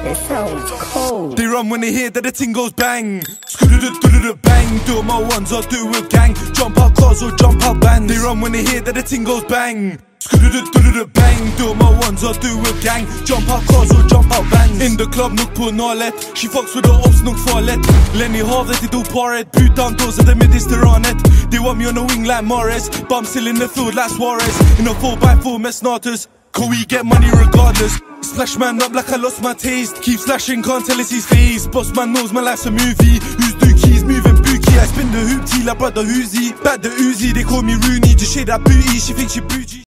It sounds cold. They run when they hear that the ting goes bang. Bang, do it my ones or do it gang. Jump out cars or jump out bands. They run when they hear that the ting goes bang. Bang, do it my ones or do it gang. Jump out cars or jump out bands. In the club, nuk på nalet. She fucks with the ops, nuk farlet. Lenny havet, de do paret. Put down doors at the Mediterranet. They want me on the wing like Morris, but I'm still in the field like Suarez. In a 4x4 met starters, cause we get money regardless. Splash man up like I lost my taste. Keep slashing, can't tell it's his face. Boss man knows my life's a movie. Who's dookies, moving bookie. I spin the hoopty like brother Uzi. Back the Uzi, they call me Rooney. Just shake that booty, she thinks she bougie.